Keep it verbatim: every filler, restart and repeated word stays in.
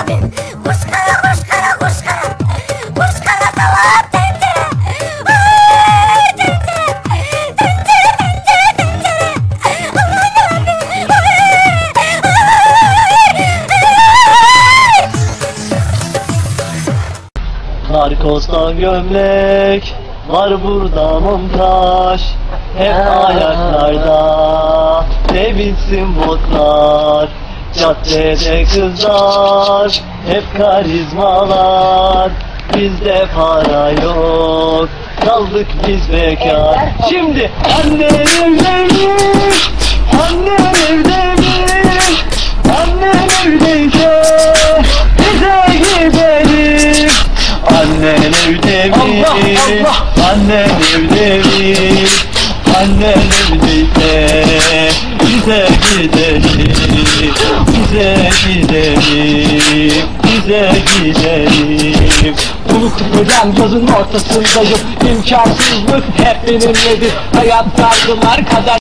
abim. Kuş kara kuş kara kuş kara. Kuş kara tavan tencere. Ay tencere. Tencere tencere tencere. Aman yarabbim. Narkozdan gömlek var burada montaj. Hep ayaklarda sevinsin botlar. Caddede kızlar hep karizmalar. Bizde para yok, kaldık biz bekar. Şimdi annen evlenmiş, annen evlenmiş. Annen evdeyse bize gidelim. Annen evde mi? Allah, Allah. Annen evde mi? Annen evdeyse bize gidelim. Bize gidelim. Bize gidelim. Unutmayacağım yazın ortasındayım. İmkansızlık hep benimledir. Hayat sargılar kadar